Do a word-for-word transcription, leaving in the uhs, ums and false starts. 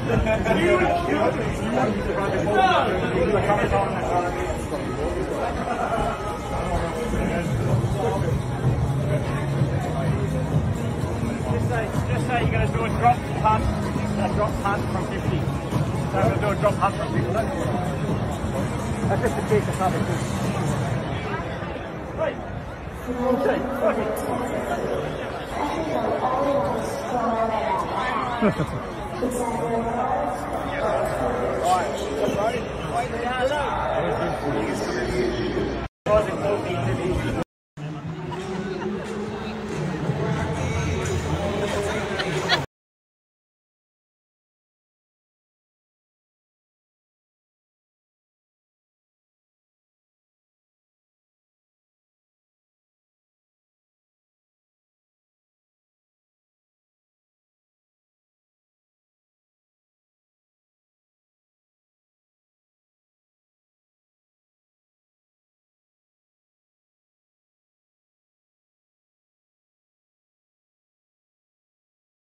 Just say you're going to do a drop punt, a drop punt from fifty. So I'm going to do a drop punt from fifty. That's just a kick, that's nothing. Right. Okay, perfect. Right, wait, wait,